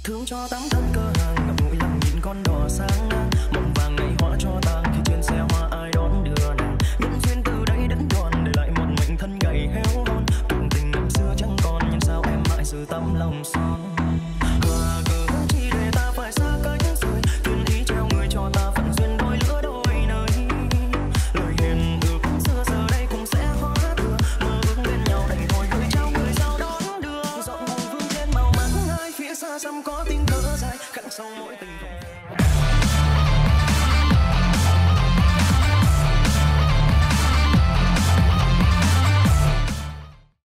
thương cho tám thân cơ hàng ngậm ngùi lặng nhìn con đò sáng ngang mộng vàng ngày hóa cho tàn khi trên xe hoa ai đón đưa nàng nhân duyên từ đây đến đòn để lại một mệnh thân gầy héo hon cuộc tình năm xưa chẳng còn nhưng sao em mãi giữ tấm lòng son hòa cớ chi để ta phải xa cách rồi tuyên ý treo người cho ta phận duyên đôi lứa đôi nơi lời hiền ước xưa giờ đây cũng sẽ hóa thừa mơ ước bên nhau đành thôi gửi trao người sao đón đưa dọn buồn vương trên màu mắng ai phía xa xăm có tiếng cỡ dài khắc sâu mỗi tình không